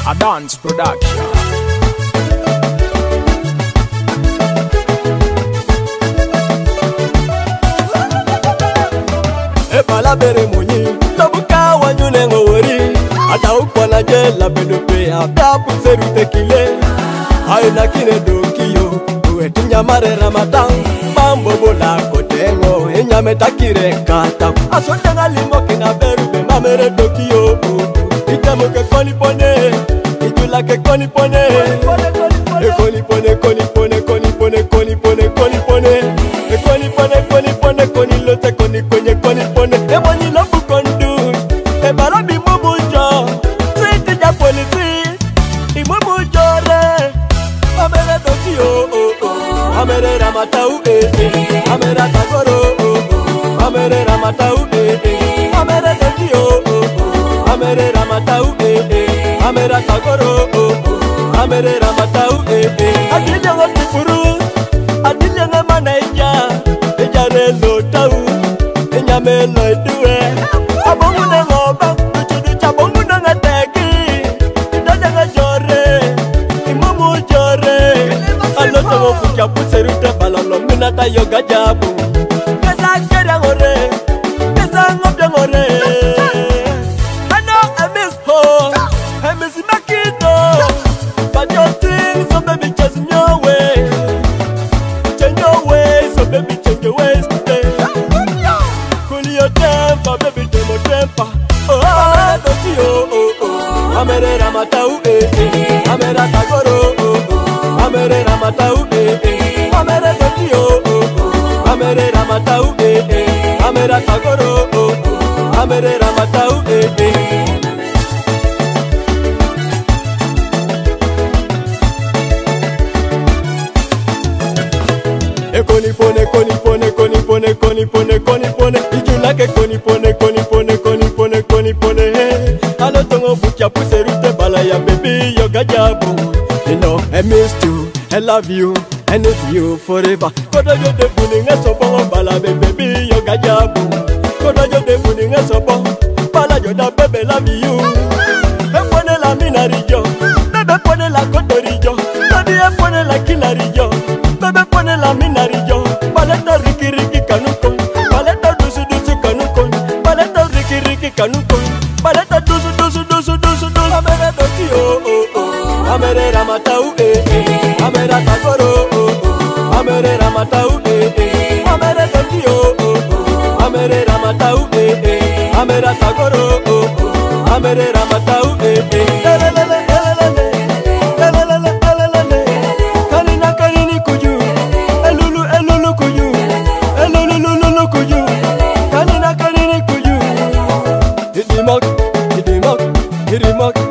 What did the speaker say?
A dance production. Ebala bere munyi Tabuka wanyune ngowori Ata ukwana jela benupe Abdapu seru tekile Aina kine dokiyo Uwe tinyamare Ramadan Mambo bola kotengo Enyame takire kata Asonde nga limo kina berube Mamere dokiyo Itemo ke koni pone Itula ke koni pone Koni pone, koni pone, koni pone, koni pone, koni pone Koni pone, koni pone, koni lote, koni kwenye, koni pone Ebonyi lofu kondu Ebala bimubujo Siti ja polisi Imubujo re Amere dokiyo Amere ramatau Amere tagoro Amere ramatau Amere dokiyo Amere ramatau Amere tagoro Amere ramatau Adilya ngoti puru Adilya ngamaneja Ejare lotau Enyame loidue Abongu nengoba Tuchudu chabongu nengateki Idaja ngajore Imumu jore Aloto ngofuja puserute balalo Minata yoga jabu Kesa kere ngore Kesa ngobya ngore I know I miss her I miss Makito But your things, so baby, change your way. Change your ways, so baby, change your ways today. Cool your temper, baby, demo temper. Oh, don't you, Amere ramatau, Amere tagoro, Amere ramatau, Amere don't you, Amere ramatau, Amere tagoro, Amere ramatau, Koni pone, koni pone, koni pone, koni pone, koni pone Ijula ke koni pone, koni pone, koni pone, koni pone Alo tongo bukia puserute bala ya baby yoga jabu You know I missed you, I love you, I need you forever Kodo yo de buninga sobo bala baby yoga jabu Kodo yo de buninga sobo bala yo da baby love you E pone la minarijo, bebe pone la kotorijo Baby e pone la kilarijo Bebe pone la minarijo Paleta riki riki kanukon Paleta dusu dusu kanukon Paleta riki riki kanukon Paleta dusu dusu dusu dusu dusu Amere doki Amere ramatau Amere tagoro Amere ramatau Amere doki Amere ramatau Amere tagoro Amere ramatau Hit him up,